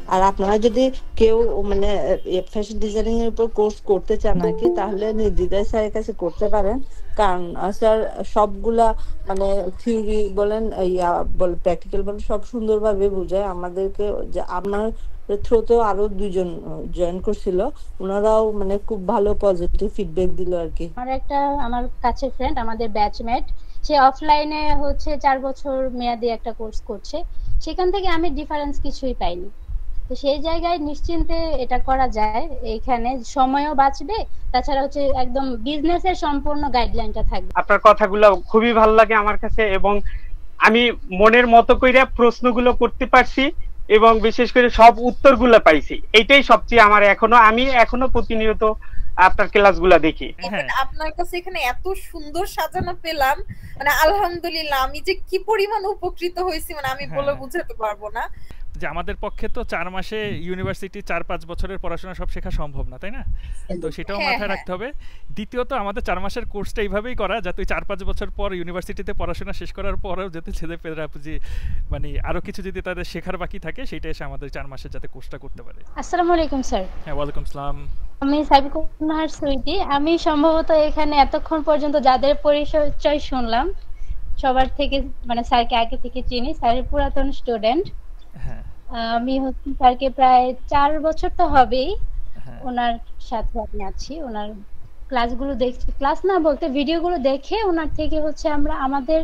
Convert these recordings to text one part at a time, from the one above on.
আর আপনারা যদি কেউ মানে ফ্যাশন ডিজাইনিং এর উপর কোর্স করতে চান আর কি, তাহলে নির্দ্বিধায় স্যারের কাছে করতে পারেন। কারণ স্যার সবগুলা মানে থিওরি বলেন ইয়া বল প্র্যাকটিক্যাল বলেন সব সুন্দরভাবে বোঝায় আমাদেরকে। যে আপনার থ্রুতেও আরো দুইজন জয়েন করছিল, ওনারাও মানে খুব ভালো পজিটিভ ফিডব্যাক দিল আর কি। আমার কাছের ফ্রেন্ড, আমাদের ব্যাচমেট, সে অফলাইনে হচ্ছে 4 বছর মেয়াদি একটা কোর্স করছে। সেখান থেকে আমি ডিফারেন্স কিছুই পাইনি। তো সেই জায়গায় নিশ্চিন্তে এটা করা যায়, এইখানে সময়ও বাঁচবে, তাছাড়া হচ্ছে একদম বিজনেসের সম্পূর্ণ গাইডলাইনটা থাকবে। আপনার কথাগুলো খুবই ভালো লাগে আমার কাছে, এবং আমি মনের মতো কইরা প্রশ্নগুলো করতে পারছি এবং বিশেষ করে সব উত্তরগুলো পাইছি। এইটাই সবচেয়ে আমার আমি এখনো প্রতিনিয়ত আপনার ক্লাসগুলো দেখি। আপনার কাছে এখানে এত সুন্দর সাজানো পেলাম, মানে আলহামদুলিল্লাহ, আমি যে কি পরিমাণ উপকৃত হয়েছি মানে আমি বলে বুঝাতে পারবো না। যে আমাদের পক্ষে তো 4 মাসে ইউনিভার্সিটি 4-5 বছরের পড়াশোনা সব শেখা সম্ভব না, তাই না? তো সেটাও মাথায় রাখতে হবে। দ্বিতীয়ত আমাদের 4 মাসের কোর্সটা এইভাবেই করা যাতে 4-5 বছর পর ইউনিভার্সিটিতে পড়াশোনা শেষ করার পরেও যাতে ছেলেপেলেরা যে মানে আরো কিছু যদি তাদের শেখার বাকি থাকে সেটা এসে আমাদের 4 মাসের যাতে কোর্সটা করতে পারে। আসসালামু আলাইকুম স্যার। হ্যাঁ, ওয়ালাইকুম আসসালাম। আমি সাবিকুনার সুইটি। আমি সম্ভবত এখানে এতক্ষণ পর্যন্ত যাদের পরিচয় শুনলাম সবার থেকে মানে স্যারকে আগে থেকে চিনি, স্যারের পুরাতন স্টুডেন্ট। হ্যাঁ, আমি হচ্ছে স্যারকে প্রায় 4 বছর তো হবেই ওনার সাথে আমি আছি। ওনার ক্লাসগুলো দেখছি, ক্লাস না বলতে ভিডিওগুলো দেখে ওনার থেকে হচ্ছে আমরা আমাদের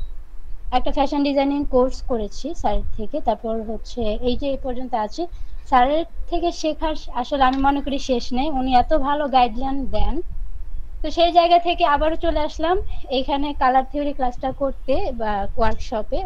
একটা ফ্যাশন ডিজাইনিং কোর্স করেছি স্যারের থেকে। তারপর হচ্ছে এই যে এই পর্যন্ত আছি। স্যারের থেকে শেখার আসলে আমি মনে করি শেষ নেই, উনি এত ভালো গাইডলাইন দেন। তো সেই জায়গা থেকে আবারও চলে আসলাম এখানে কালার থিওরি ক্লাসটা করতে বা ওয়ার্কশপে।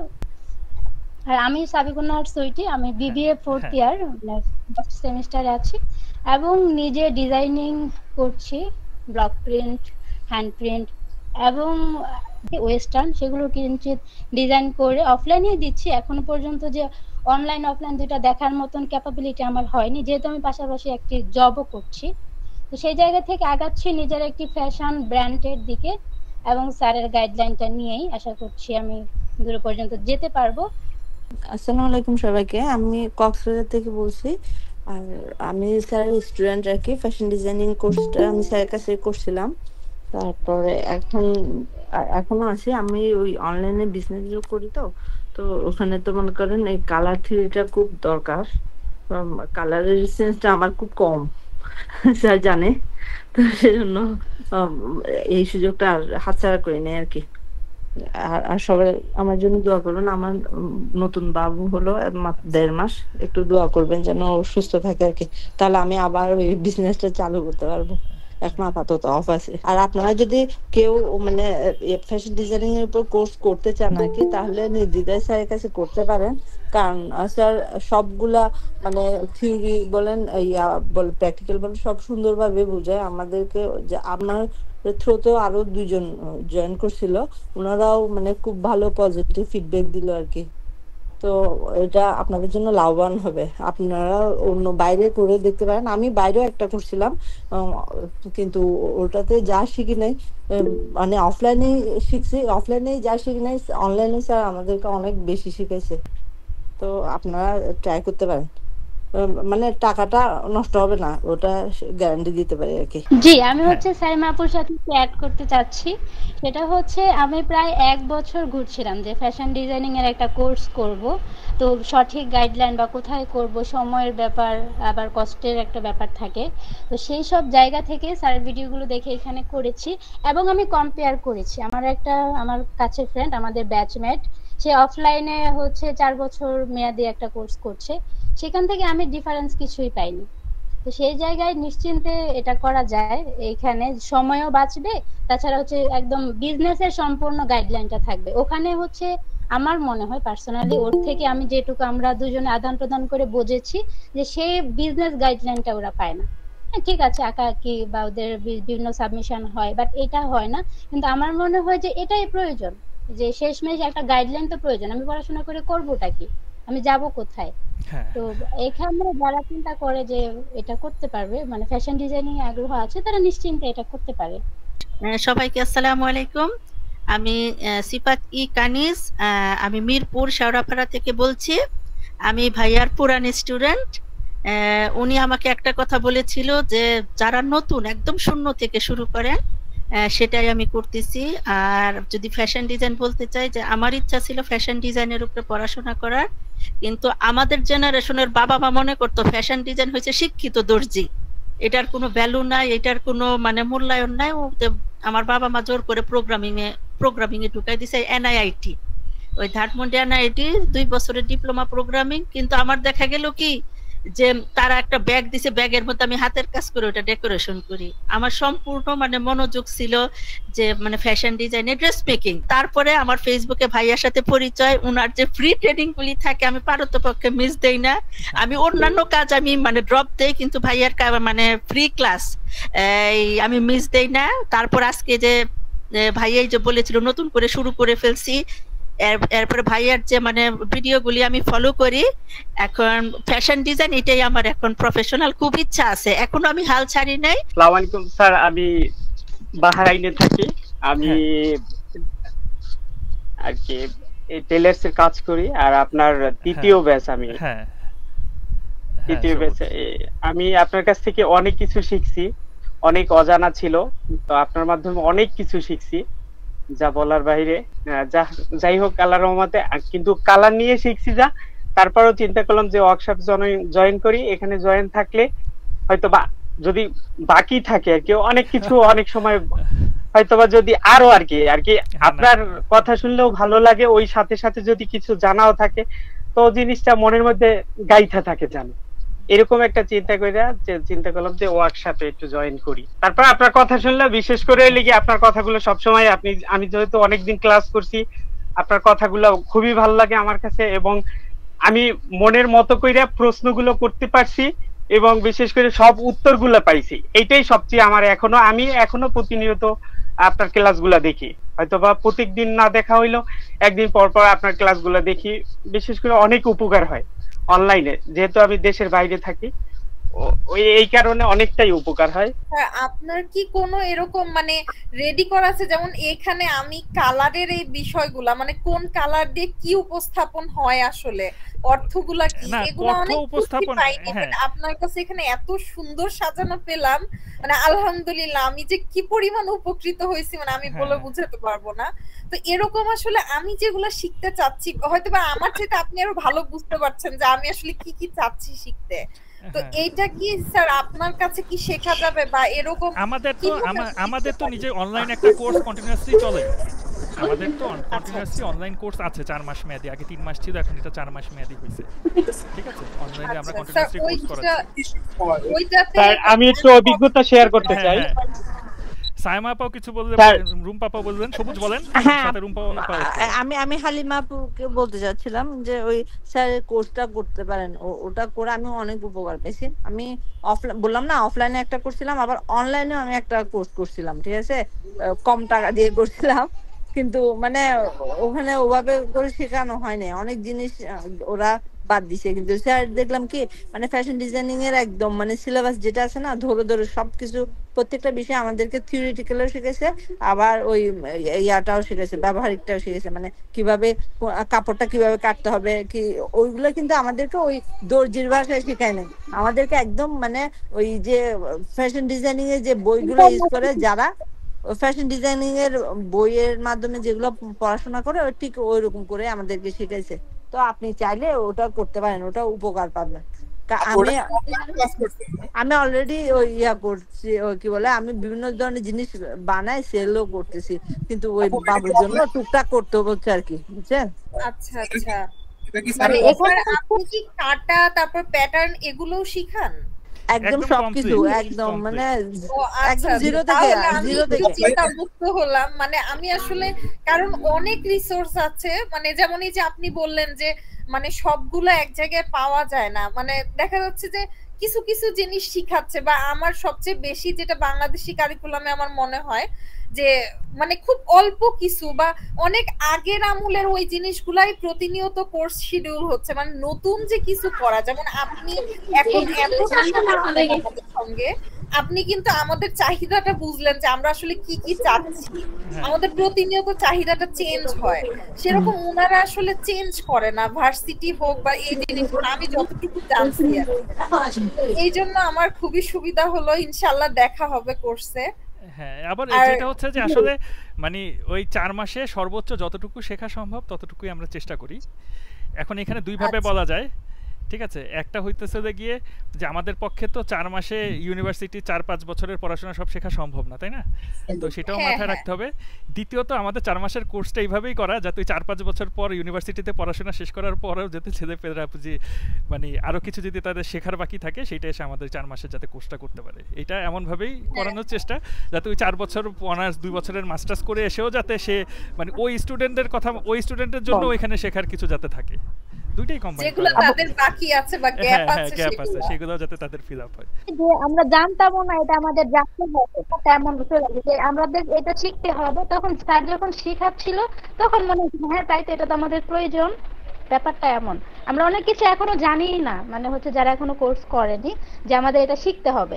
আর আমি সাবিকুনার সুইটি, আমি বিবিএ 4th ইয়ার ফার্স্ট সেমিস্টারে আছি এবং নিজে ডিজাইনিং করছি, ব্লক প্রিন্ট, হ্যান্ড প্রিন্ট এবং ওয়েস্টার্ন, সেগুলো কিঞ্চিত ডিজাইন করে অফলাইনে দিচ্ছি। এখনো পর্যন্ত যে অনলাইন অফলাইন দুইটা দেখার মতন ক্যাপাবিলিটি আমার হয়নি, যেহেতু আমি পাশাপাশি একটি জবও করছি। তো সেই জায়গা থেকে আগাচ্ছি নিজের একটি ফ্যাশন ব্র্যান্ডের দিকে এবং স্যারের গাইডলাইনটা নিয়েই আশা করছি আমি দূর পর্যন্ত যেতে পারবো। আসসালামু আলাইকুম সবাইকে, আমি কক্সবাজার থেকে বলছি। আর আমি স্যারের স্টুডেন্ট আর কি। ফ্যাশন ডিজাইনিং কোর্সটা আমি স্যারের কাছে করছিলাম, তারপরে এখনো আছি। আমি ওই অনলাইনে বিজনেস করি, তো তো ওখানে তো মনে করেন এই কালার থিওরিটা খুব দরকার। কালারের সেন্সটা আমার খুব কম, স্যার জানে। তো সেজন্য এই সুযোগটা আর হাতছাড়া করি নাই আর কি। আর সবাই আমার জন্য দোয়া করবেন। আমার নতুন বাবু হলো মাত্র 1.5 মাস, একটু দোয়া করবেন যেন ও সুস্থ থাকে আর কি। তাহলে আমি আবার ওই বিজনেসটা চালু করতে পারবো। এখন আপাতত অফ আছে। আর আপনারা যদি কেউ মানে ফ্যাশন ডিজাইনিং এর উপর কোর্স করতে চান আর কি, তাহলে নির্দ্বিধায় স্যারের কাছে করতে পারেন। কারণ স্যার সবগুলা মানে থিওরি বলেন ইয়া বল প্র্যাকটিক্যাল বলেন সব সুন্দরভাবে বোঝায় আমাদেরকে। যে আপনার থ্রুতেও আরো দুইজন জয়েন করছিল, ওনারাও মানে খুব ভালো পজিটিভ ফিডব্যাক দিল আর কি। তো এটা আপনাদের জন্য লাভবান হবে। আপনারা অন্য বাইরে করে দেখতে পারেন। আমি বাইরেও একটা করছিলাম, কিন্তু ওটাতে যা শিখি নাই মানে অফলাইনে শিখছি। অফলাইনে যা শিখি নাই অনলাইনে স্যার আমাদেরকে অনেক বেশি শিখেছে। তো আপনারা ট্রাই করতে পারেন, মানে টাকাটা নষ্ট হবে না, ওটা গ্যারান্টি দিতে পারি আর কি। জি, আমি হচ্ছে সাইমা আপুর সাথে অ্যাড করতে চাচ্ছি। সেটা হচ্ছে আমি প্রায় 1 বছর ঘুরছিলাম যে ফ্যাশন ডিজাইনিং এর একটা কোর্স করব। তো সঠিক গাইডলাইন বা কোথায় করব, সময়ের ব্যাপার, আবার কষ্টের একটা ব্যাপার থাকে। তো সেই সব জায়গা থেকে স্যারের ভিডিওগুলো দেখে এখানে করেছি এবং আমি কম্পেয়ার করেছি। আমার কাছের ফ্রেন্ড, আমাদের ব্যাচমেট, সে অফলাইনে হচ্ছে 4 বছর মেয়াদি একটা কোর্স করছে। সেখান থেকে আমি ডিফারেন্স কিছুই পাইনি। তো সেই জায়গায় নিশ্চিন্তে এটা করা যায়, এইখানে সময়ও বাঁচবে, তাছাড়া হচ্ছে একদম বিজনেসের সম্পূর্ণ গাইডলাইনটা থাকবে। ওখানে হচ্ছে আমার মনে হয় পার্সোনালি ওর থেকে আমি যেটুকু আমরা দুজনে আদান প্রদান করে বুঝেছি যে সেই বিজনেস গাইডলাইনটা ওরা পায় না। হ্যাঁ, ঠিক আছে, আঁকাআঁকি বা ওদের বিভিন্ন সাবমিশন হয়, বাট এটা হয় না। কিন্তু আমার মনে হয় যে এটাই প্রয়োজন, যে শেষমেশ একটা গাইডলাইন তো প্রয়োজন। আমি পড়াশোনা করে করবোটা কি, আমি যাব কোথায়? তো এখানে যারা চিন্তা করে যে এটা করতে পারবে, মানে ফ্যাশন ডিজাইনিং আগ্রহ আছে, তারা নিশ্চিন্তে এটা করতে পারে। সবাইকে আসসালামু আলাইকুম। আমি সিফাত ই কানিজ, আমি মিরপুর শেওড়াপাড়া থেকে বলছি। আমি ভাইয়ার পুরান স্টুডেন্ট। উনি আমাকে একটা কথা বলেছিল যে যারা নতুন একদম শূন্য থেকে শুরু করেন সেটাই আমি করতেছি। আর যদি ফ্যাশন ডিজাইন বলতে চাই, যে আমার ইচ্ছা ছিল ফ্যাশন ডিজাইনের উপরে পড়াশোনা করার, কিন্তু আমাদের জেনারেশনের বাবা মা মনে করতো ফ্যাশন ডিজাইন হচ্ছে শিক্ষিত দর্জি, এটার কোনো ভ্যালু নাই, এটার কোনো মানে মূল্যায়ন নাই। আমার বাবা মা জোর করে প্রোগ্রামিং এ ঢুকাই দিছে এনআইআইটি, ওই ধানমন্ডি এনআইআইটি 2 বছরের ডিপ্লোমা প্রোগ্রামিং। কিন্তু আমার দেখা গেল কি যে তারা একটা ব্যাগ দিছে, ব্যাগের মধ্যে আমি হাতের কাজ করে ওটা ডেকোরেশন করি। আমার সম্পূর্ণ মানে মনোযোগ ছিল যে মানে ফ্যাশন ডিজাইনে, ড্রেস মেকিং। তারপরে আমার ফেসবুকে ভাইয়ার সাথে পরিচয়, উনার যে ফ্রি ট্রেনিং গুলি থাকে আমি পারতপক্ষে মিস দেই না। আমি অন্যান্য কাজ আমি মানে ড্রপ দেই, কিন্তু ভাইয়ার মানে ফ্রি ক্লাস আমি মিস দেই না। তারপর আজকে যে ভাইয়াই যে বলেছিল নতুন করে শুরু করে ফেলছি, এরপরে ভাইয়ার যে মানে ভিডিওগুলি আমি ফলো করি। এখন ফ্যাশন ডিজাইন এটাই আমার এখন প্রফেশনাল, খুব ইচ্ছা আছে, এখনো আমি হাল ছাড়ি নাই। আসসালামু আলাইকুম স্যার, আমি বাহরাইনে থাকি। আমি আর কি টেলার্স এর কাজ করি। আর আপনার তৃতীয় ব্যাচ, আমি তৃতীয় ব্যাচ। আমি আপনার কাছ থেকে অনেক কিছু শিখছি, অনেক অজানা ছিল, তো আপনার মাধ্যমে অনেক কিছু শিখছি যা বলার বাইরে। যাই হোক, আল্লাহর রহমতে। কিন্তু কালার নিয়ে শিখছি যা, তারপরেও চিন্তা করলাম যে ওয়ার্কশপ জয়েন করি। এখানে জয়েন থাকলে হয়তো বা যদি বাকি থাকে আর কি অনেক কিছু অনেক সময় হয়তোবা যদি আরো আর কি আপনার কথা শুনলেও ভালো লাগে, ওই সাথে সাথে যদি কিছু জানাও থাকে তো জিনিসটা মনের মধ্যে গাইথা থাকে জানো, এরকম একটা চিন্তা করলাম যে ওয়ার্কশপে একটু জয়েন করি। তারপর আপনার কথা শুনলে বিশেষ করে লিখে আপনার কথাগুলো সবসময় আমি যেহেতু অনেকদিন ক্লাস করছি, আপনার কথাগুলো খুবই ভালো লাগে আমার কাছে, এবং আমি মনের মতো করে প্রশ্নগুলো করতে পারছি এবং বিশেষ করে সব উত্তরগুলো পাইছি। এইটাই সবচেয়ে আমার আমি এখনো প্রতিনিয়ত আপনার ক্লাসগুলো দেখি, হয়তোবা প্রত্যেকদিন না দেখা হইলো একদিন পর পর আপনার ক্লাসগুলো দেখি। বিশেষ করে অনেক উপকার হয় অনলাইনে, যেহেতু আমি দেশের বাইরে থাকি, এই কারণে অনেকটাই উপকার হয়। আপনার কি কোনো এরকম মানে রেডি করা আছে, যেমন এখানে আমি কালারের এই বিষয়গুলা মানে কোন কালার দিয়ে কি উপস্থাপন হয়, আসলে অর্থগুলা কি, এগুলো অনেক উপস্থাপন পাইনি। আপনার কাছে এখানে এত সুন্দর সাজানো পেলাম, মানে আলহামদুলিল্লাহ, আমি যে কি পরিমাণ উপকৃত হয়েছি মানে আমি বলে বুঝাতে পারবো না। তো এরকম আসলে আমি যেগুলো শিখতে চাচ্ছি, হয়তো বা আমার চেয়ে আপনি আরো ভালো বুঝতে পারছেন যে আমি আসলে কি কি চাচ্ছি শিখতে। তো এইটা কি স্যার আপনার কাছে কি শেখা যাবে বা এরকম? আমাদের তো নিজে অনলাইন একটা কোর্স কন্টিনিউয়াসলি চলে, আমাদের তো কন্টিনিউয়াসলি অনলাইন কোর্স আছে 4 মাস মেয়াদি। আগে 3 মাস ছিল, এখন এটা 4 মাস মেয়াদি হয়েছে। ঠিক আছে, অনলাইনে আমরা কন্টিনিউয়াসলি কোর্স করাচ্ছি। স্যার আমি একটু অভিজ্ঞতা শেয়ার করতে চাই। সাইমা আপাও কিছু বললেন, রুম্পা আপা বললেন, সবুজ বলেন, সাথে রুম্পা আপা। আমি হালিমা আপুকে বলতে চাচ্ছিলাম যে ওই স্যার কোর্সটা করতে পারেন, ওটা করে আমি অনেক উপকার পেয়েছি। আমি বললাম না, অফলাইনে একটা করছিলাম, আবার অনলাইনেও আমি একটা কোর্স করছিলাম, ঠিক আছে, কম টাকা দিয়ে করছিলাম, কিন্তু মানে ওখানে ওভাবে করে শেখানো হয়নি, অনেক জিনিস ওরা বাদ দিছে। কিন্তু স্যার দেখলাম কি মানে ফ্যাশন ডিজাইনিং এর একদম মানে সিলেবাস যেটা আছে না, ধরে ধরে সবকিছু প্রত্যেকটা বিষয় আমাদেরকে থিওরিটিক্যালও শিখেছে, আবার ওই ইয়াটাও শিখেছে, ব্যবহারিকটাও শিখেছে, মানে কিভাবে কাপড়টা কিভাবে কাটতে হবে কি, ওইগুলো কিন্তু আমাদেরকে ওই দর্জির ভাষায় শেখায় নাই, আমাদেরকে একদম মানে ওই যে ফ্যাশন ডিজাইনিং এর যে বইগুলো ইউজ করে যারা ফ্যাশন ডিজাইনিং এর বইয়ের মাধ্যমে যেগুলো পড়াশোনা করে ঠিক ওই রকম করে আমাদেরকে শিখাইছে। তো আপনি চাইলে ওটা করতে পারেন, ওটা উপকার পাবেন। আমি অলরেডি ওই ইয়া করছি, ওই কি বলে, আমি বিভিন্ন ধরনের জিনিস বানাই, সেলও করতেছি, কিন্তু ওই বাবুর জন্য টুকটাক করতে হচ্ছে আর কি, বুঝছেন? আচ্ছা আচ্ছা, মানে এখানে আপনি কি কাটা তারপর প্যাটার্ন এগুলোও শিখান? একদম সবকিছু একদম মানে একদম জিরো থেকে চিন্তামুক্ত হলাম। মানে আমি আসলে কারণ অনেক রিসোর্স আছে, মানে যেমন এই যে আপনি বললেন যে মানে সবগুলো এক জায়গায় পাওয়া যায় না, মানে দেখা যাচ্ছে যে কিছু কিছু জিনিস শিখাচ্ছে, বা আমার সবচেয়ে বেশি যেটা বাংলাদেশি কারিকুলামে আমার মনে হয় যে মানে খুব অল্প কিছু বা অনেক আগের আমলের ওই জিনিসগুলাই প্রতিনিয়ত কোর্স শিডিউল হচ্ছে, মানে নতুন যে কিছু করা, যেমন আপনি এখন সঙ্গে আপনি কিন্তু আমাদের চাহিদাটা বুঝলেন যে আমরা আসলে কি কি চাচ্ছি। আমাদের প্রতিনিয়ত চাহিদাটা চেঞ্জ হয়, সেরকম ওনারা আসলে চেঞ্জ করে না, ভার্সিটি হোক বা এই জিনিসগুলো আমি যতটুকু জানছি। এই জন্য আমার খুবই সুবিধা হলো, ইনশাআল্লাহ দেখা হবে কোর্সে। হ্যাঁ, আবার যেটা হচ্ছে যে আসলে মানে ওই 4 মাসে সর্বোচ্চ যতটুকু শেখা সম্ভব ততটুকুই আমরা চেষ্টা করি। এখন এখানে দুই ভাবে বলা যায়, ঠিক আছে? একটা হইতেছে যে গিয়ে যে আমাদের পক্ষে তো 4 মাসে ইউনিভার্সিটি 4-5 বছরের পড়াশোনা সব শেখা সম্ভব না, তাই না? তো সেটাও মাথায় রাখতে হবে। দ্বিতীয়ত আমাদের 4 মাসের কোর্সটা এইভাবেই করা যাতে 4-5 বছর পর ইউনিভার্সিটিতে পড়াশোনা শেষ করার পরেও যাতে ছেলেপেলেরা যে মানে আরও কিছু যদি তাদের শেখার বাকি থাকে সেটা এসে আমাদের 4 মাসে যাতে কোর্সটা করতে পারে, এটা এমনভাবেই করানোর চেষ্টা যাতে ওই 4 বছর অনার্স 2 বছরের মাস্টার্স করে এসেও যাতে সে মানে ওই স্টুডেন্টের কথা ওই স্টুডেন্টের জন্য ওইখানে শেখার কিছু যাতে থাকে। দুইটাই কম্বাইন যেগুলো তাদের বাকি আছে বা গ্যাপ আছে সেগুলো যাতে তাদের ফিল আপ হয়। যে আমরা জানতামও না এটা আমাদের জানতে হবে, তেমন যে আমাদের এটা শিখতে হবে। তখন স্যার যখন শেখাচ্ছিল তখন মনে হচ্ছে হ্যাঁ তাই তো, এটা তো আমাদের প্রয়োজন। ব্যাপারটা এমন, আমরা অনেক কিছু এখনো জানিই না, মানে হচ্ছে যারা এখনো কোর্স করেনি যে আমাদের এটা শিখতে হবে।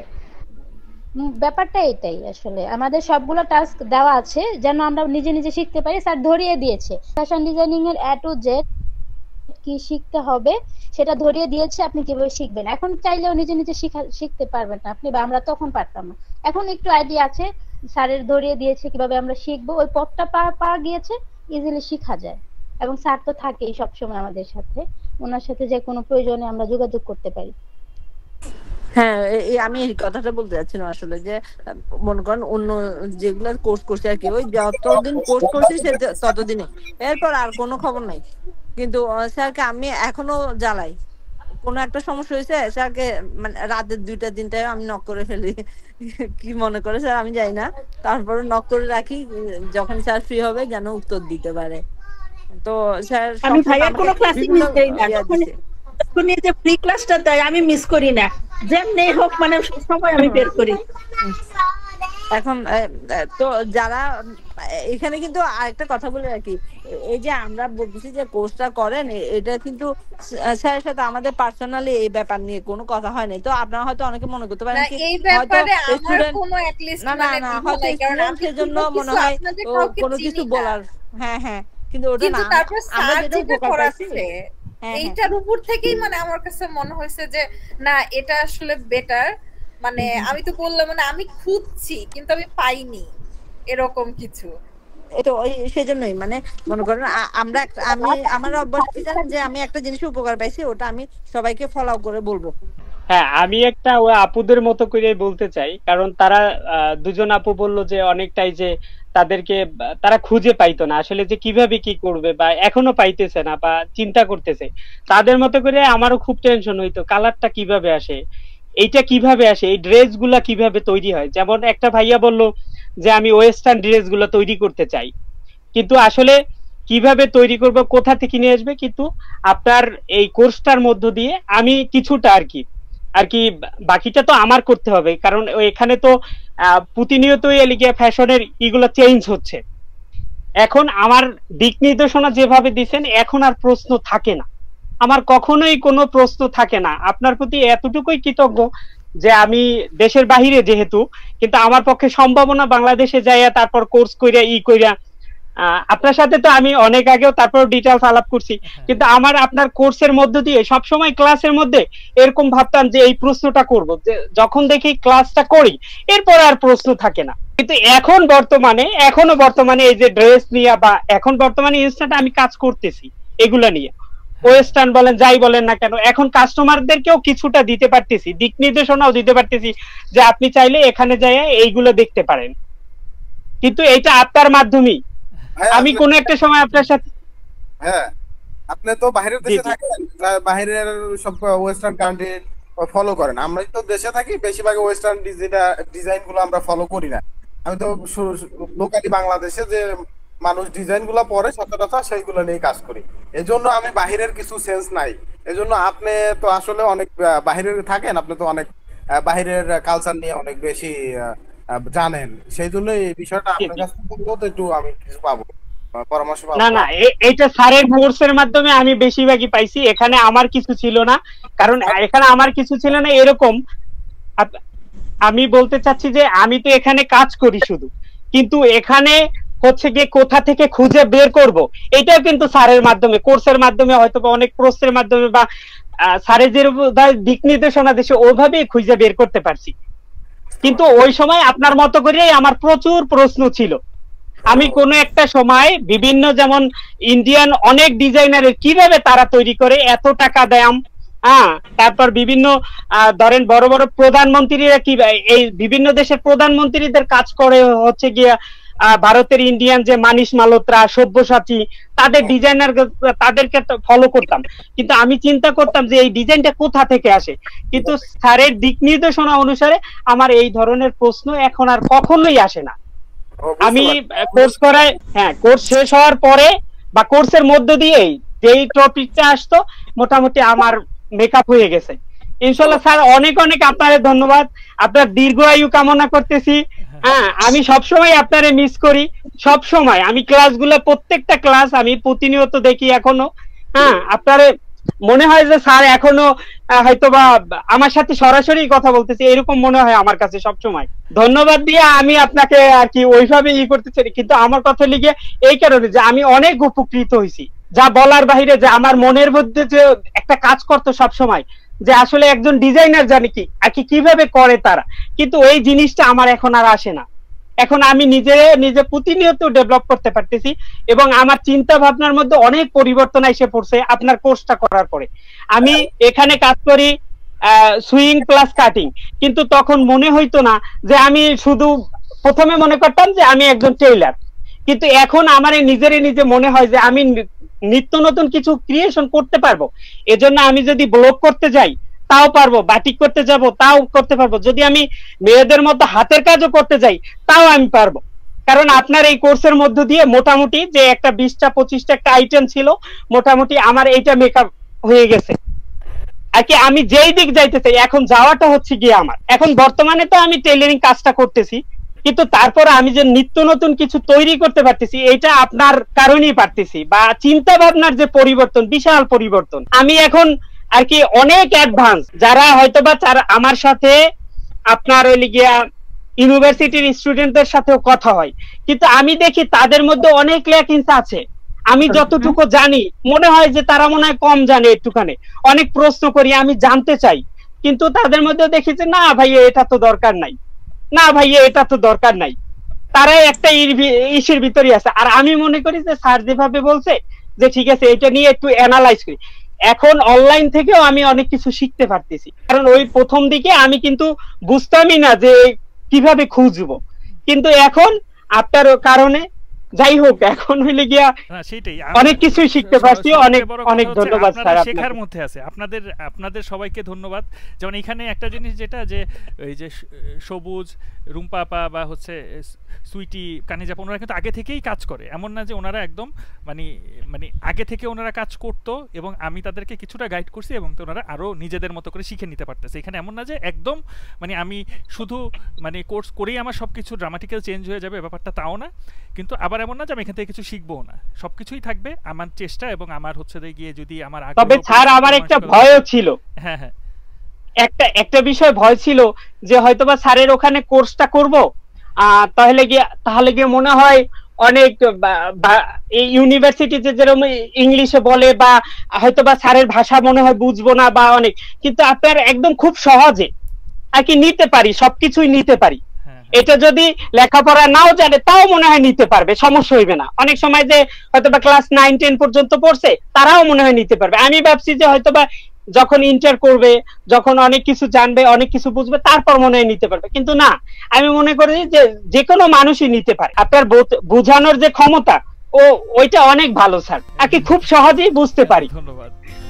ব্যাপারটা এটাই, আসলে আমাদের সবগুলো টাস্ক দেওয়া আছে যেন আমরা নিজে নিজে শিখতে পারি। স্যার ধরিয়ে দিয়েছে ফ্যাশন ডিজাইনিং এর A to Z কি শিখতে হবে সেটা ধরিয়ে দিয়েছে, আপনি কিভাবে শিখবেন। এখন চাইলেও নিজে নিজে শিখতে পারবেন না আপনি, বা আমরা তখন পারতাম না। এখন একটু আইডিয়া আছে, স্যারের ধরিয়ে দিয়েছে কিভাবে আমরা শিখবো, ওই পথটা পাওয়া গিয়েছে, ইজিলি শেখা যায়। এবং স্যার তো থাকেই সবসময় আমাদের সাথে, ওনার সাথে যে কোনো প্রয়োজনে আমরা যোগাযোগ করতে পারি। হ্যাঁ, আমি এই কথাটা বলতে যাচ্ছিলাম আসলে, যে মনে করেন অন্য যেগুলার কোর্স করছে আর কি, ওই যতদিন কোর্স করছে সে ততদিনে, এরপর আর কোনো খবর নাই। কিন্তু স্যারকে আমি এখনো জ্বালাই, কোনো একটা সমস্যা হয়েছে স্যারকে মানে রাতের 2টা-3টায় আমি নক করে ফেলি, কি মনে করে স্যার আমি জানি না, তারপরে নক করে রাখি যখন স্যার ফ্রি হবে যেন উত্তর দিতে পারে। তো স্যার আমি ভাইয়ার কোনো ক্লাসই মিস করি না, যখন এই যে ফ্রি ক্লাসটা দেয় আমি মিস করি না, যেমনি হোক মানে সব সময় আমি বের করি। এখন তো যারা এখানে কিন্তু আরেকটা কথা বলে রাখি, এই যে আমরা বলতেছি যে কোর্সটা করেন, এটা কিন্তু স্যারের সাথে আমাদের পার্সোনালি এই ব্যাপার নিয়ে কোনো কথা হয় নাই। তো আপনারা হয়তো অনেকে মনে করতে পারেন কি হয়তো স্টুডেন্ট না হয়তো স্টুডেন্টের জন্য মনে হয় কোনো কিছু বলার, হ্যাঁ কিন্তু ওটা না, আমরা যেটা উপকার পাইছি এইটার উপর থেকেই মানে আমার কাছে মনে হয়েছে যে না এটা আসলে বেটার। মানে আমি তো বললাম মানে আমি খুঁজছি কিন্তু আমি পাইনি এরকম কিছু। এটা ওই সেজন্যই মানে মনে করেন আমি আমার অভ্যাস যে আমি একটা জিনিস উপকার পাইছি ওটা আমি সবাইকে ফলো করে বলবো। হ্যাঁ, আমি একটা ওই আপুদের মতো করে বলতে চাই, কারণ তারা দুজন আপু বললো যে অনেকটাই যে তাদেরকে তারা খুঁজে পাইতো না আসলে যে কিভাবে কি করবে বা এখনো পাইতেছে না বা চিন্তা করতেছে। তাদের মতো করে আমারও খুব টেনশন হইতো কালারটা কিভাবে আসে, এইটা কিভাবে আসে, এই ড্রেস গুলা কিভাবে তৈরি হয়। যেমন একটা ভাইয়া বলল যে আমি ওয়েস্টার্ন ড্রেস গুলা তৈরি করতে চাই, কিন্তু আসলে কিভাবে তৈরি করব, কোথা থেকে নিয়ে আসবে, কিন্তু আপনার এই কোর্সটার মধ্য দিয়ে আমি কিছুটা আর কি বাকিটা তো আমার করতে হবে, কারণ এখানে তো প্রতিনিয়তই এলিগিয়া ফ্যাশনের এগুলো চেঞ্জ হচ্ছে। এখন আমার দিক নির্দেশনা যেভাবে দিচ্ছেন এখন আর প্রশ্ন থাকে না, আমার কখনোই কোনো প্রশ্ন থাকে না। আপনার প্রতি এতটুকুই কৃতজ্ঞ যে আমি দেশের বাহিরে যেহেতু, কিন্তু আমার পক্ষে সম্ভাবনা বাংলাদেশে যাইয়া তারপর কোর্স কইরা আপনার সাথে তো আমি অনেক আগেও তারপর ডিটেইলস আলাপ করছি, কিন্তু আমার আপনার কোর্সের মধ্য দিয়ে সবসময় ক্লাসের মধ্যে এরকম ভাবতাম যে এই প্রশ্নটা করব, যে যখন দেখি ক্লাসটা করি এরপর আর প্রশ্ন থাকে না। কিন্তু এখনো বর্তমানে এই যে ড্রেস নিয়ে বা এখন বর্তমানে ইনস্ট্যান্ট আমি কাজ করতেছি এগুলা নিয়ে, ওয়েস্টার্ন বলেন যাই বলেন না কেন, এখন কাস্টমারদেরকেও কিছুটা দিতে পারতেছি, দিক নির্দেশনাও দিতে পারতেছি যে আপনি চাইলে এখানে যাইয়া এইগুলো দেখতে পারেন। কিন্তু এটা আপনার মাধ্যমেই আমি কোন একটা সময় আপনার সাথে, হ্যাঁ আপনি তো বাইরের দেশে থাকেন, বাইরের সব ওয়েস্টার্ন কান্ট্রি ফলো করেন, আমরা তো দেশে থাকি বেশিরভাগ ওয়েস্টার্ন ডিজাইন গুলো আমরা ফলো করি না। আমি তো লোকালি বাংলাদেশে যে মানুষ ডিজাইন গুলা পরে সচরাচর সেইগুলো নিয়ে কাজ করি, এজন্য আমি বাহিরের কিছু সেন্স নাই। এজন্য আপনি তো আসলে অনেক বাহিরে থাকেন, আপনি তো অনেক বাহিরের কালচার নিয়ে অনেক বেশি জানেন, সেই জন্য এই বিষয়টা আপনার কাছ থেকে একটু আমি কিছু পাবো পরামর্শ পাবো। না এটা স্যারের কোর্সের মাধ্যমে আমি বেশিরভাগই পাইছি, এখানে আমার কিছু ছিল না, কারণ এখানে আমার কিছু ছিল না এরকম আমি বলতে চাচ্ছি যে আমি তো এখানে কাজ করি শুধু, কিন্তু এখানে হচ্ছে গিয়ে কোথা থেকে খুঁজে বের করব এটাও কিন্তু স্যারের মাধ্যমে, কোর্সের মাধ্যমে, হয়তো বা অনেক প্রশ্নের মাধ্যমে বা স্যারের যে দিক নির্দেশনা দিয়েছে ওইভাবেই খুঁজে বের করতে পারছি। কিন্তু ওই সময় আপনার মতো করেই আমার প্রচুর প্রশ্ন ছিল। আমি কোনো একটা সময় বিভিন্ন, যেমন ইন্ডিয়ান অনেক ডিজাইনারের কিভাবে তারা তৈরি করে, এত টাকা দেয়, তারপর বিভিন্ন ধরেন বড় বড় প্রধানমন্ত্রীরা কি এই বিভিন্ন দেশের প্রধানমন্ত্রীদের কাজ করে হচ্ছে গিয়া ভারতের ইন্ডিয়ান যে মানিশ মালহোত্রা, সব্যসাচী, তাদের ডিজাইনার, তাদেরকে ফলো করতাম। কিন্তু আমি চিন্তা করতাম যে এই ডিজাইনটা কোথা থেকে আসে, কিন্তু স্যারের দিক নির্দেশনা অনুসারে আমার এই ধরনের প্রশ্ন এখন আর কখনোই আসে না। আমি কোর্স করায়, কোর্স শেষ হওয়ার পরে বা কোর্সের মধ্য দিয়েই যেই টপিকটা আসতো মোটামুটি আমার মেকআপ হয়ে গেছে। ইনশাআল্লাহ স্যার, অনেক অনেক আপনারে ধন্যবাদ, আপনার দীর্ঘ আয়ু কামনা করতেছি। আমি সবসময় আপনারে মিস করি, সব সময় আমি ক্লাসগুলো, প্রত্যেকটা ক্লাস আমি প্রতিনিয়ত দেখি এখনো। আপনারে মনে হয় যে স্যার এখনো হয়তোবা আমার সাথে সরাসরি কথা বলতেছে, এরকম মনে হয় আমার কাছে সবসময়। ধন্যবাদ দিয়ে আমি আপনাকে আর কি ওইভাবে করতে চাই, কিন্তু আমার কথা লিখে এই কারণে যে আমি অনেক উপকৃত হয়েছি, যা বলার বাহিরে। যে আমার মনের মধ্যে যে একটা কাজ করতো সবসময়, যে আসলে একজন ডিজাইনার জানে কি আর কি কিভাবে করে তারা, কিন্তু এই জিনিসটা আমার এখন আর আসে না। এখন আমি নিজে প্রতিনিয়ত ডেভেলপ করতে পারতেছি এবং আমার চিন্তা ভাবনার মধ্যে অনেক পরিবর্তন এসে পড়ছে আপনার কোর্সটা করার পরে। আমি এখানে কাজ করি সুইং প্লাস কাটিং, কিন্তু তখন মনে হইতো না যে আমি শুধু, প্রথমে মনে করতাম যে আমি একজন টেইলার, কিন্তু এখন আমার নিজে মনে হয় যে আমি নিত্য নতুন কিছু ক্রিয়েশন করতে পারবো। এজন্য আমি যদি ব্লগ করতে যাই তাও পারবো, বাটিক করতে যাব তাও করতে পারবো, যদি আমি মেয়েদের মতো হাতের কাজও করতে যাই তাও আমি পারবো। কারণ আপনার এই কোর্সের মধ্য দিয়ে মোটামুটি যে একটা 20টা 25টা একটা আইটেম ছিল, মোটামুটি আমার এইটা মেকআপ হয়ে গেছে আর কি। আমি যেই দিক যাইতে চাই এখন যাওয়াটা হচ্ছে গিয়ে আমার, এখন বর্তমানে তো আমি টেইলারিং কাজটা করতেছি, কিন্তু তারপর আমি যে নিত্য নতুন কিছু তৈরি করতে পারতেছি এটা আপনার কারণেই পারতেছি। বা চিন্তা ভাবনার যে পরিবর্তন, বিশাল পরিবর্তন। আমি এখন আর কি অনেক অ্যাডভান্স, যারা হয়তোবা আমার সাথে আপনার ওই গিয়া ইউনিভার্সিটির স্টুডেন্টদের সাথেও কথা হয়, কিন্তু আমি দেখি তাদের মধ্যে অনেক ল্যাকিংস আছে। আমি যতটুকু জানি মনে হয় যে তারা মনে হয় কম জানে একটুখানি। অনেক প্রশ্ন করি, আমি জানতে চাই, কিন্তু তাদের মধ্যে দেখি যে না ভাই এটা তো দরকার নাই, না ভাই এটা তো দরকার নাই, তারাই একটা ইসের ভিতরে আছে। আর আমি মনে করি যে স্যার যেভাবে বলছে যে ঠিক আছে এটা নিয়ে একটু অ্যানালাইজ করি। এখন অনলাইন থেকেও আমি অনেক কিছু শিখতে পারতেছি, কারণ ওই প্রথম দিকে আমি কিন্তু বুঝতামই না যে কিভাবে খুঁজবো, কিন্তু এখন আপনার কারণে যাই হোক এখন হইলে গিয়া সেটাই অনেক কিছুই শিখতে পারছি। অনেক অনেক ধন্যবাদ স্যার, শেখার মধ্যে আছে। আপনাদের সবাইকে ধন্যবাদ। যেমন এখানে একটা জিনিস যেটা যে এই যে সবুজ, রুম্পাপা বা হচ্ছে সুইটি, কানিজাপা, ওনারা কিন্তু আগে থেকেই কাজ করে, এমন না যে ওনারা একদম মানে আগে থেকে ওনারা কাজ করতো এবং আমি তাদেরকে কিছুটা গাইড করছি এবং ওনারা আরো নিজেদের মতো করে শিখে নিতে পারতেছে। এখানে এমন না যে একদম আমি শুধু কোর্স করেই আমার সবকিছু ড্রামাটিক্যাল চেঞ্জ হয়ে যাবে, ব্যাপারটা তাও না। কিন্তু আবার এমন না যে আমি এখান থেকে কিছু শিখবো না, সবকিছুই থাকবে আমার চেষ্টা এবং আমার হচ্ছে গিয়ে যদি আমার আগে। তবে স্যার আমার একটা ভয়ও ছিল, একটা বিষয় ভয় ছিল যে হয়তোবা স্যারের ওখানে কোর্সটা করব, তাহলে গিয়ে মনে হয় অনেক ইউনিভার্সিটিতে যেরকম ইংলিশে বলে বা হয়তোবা স্যারের ভাষা মনে হয় বুঝবো না বা অনেক, কিন্তু আপনার একদম খুব সহজে আর কি নিতে পারি, সবকিছুই নিতে পারি। এটা যদি লেখাপড়া নাও জানে তাও মনে হয় নিতে পারবে, সমস্যা হইবে না। অনেক সময় যে হয়তোবা ক্লাস 9-10 পর্যন্ত পড়ছে তারাও মনে হয় নিতে পারবে। আমি ভাবছি যে হয়তোবা যখন ইন্টার করবে, যখন অনেক কিছু জানবে, অনেক কিছু বুঝবে, তারপর মনে হয় নিতে পারবে, কিন্তু না, আমি মনে করি যে কোনো মানুষই নিতে পারে। আপনার বোঝানোর যে ক্ষমতা ওইটা অনেক ভালো স্যার, আর কি খুব সহজেই বুঝতে পারি। ধন্যবাদ।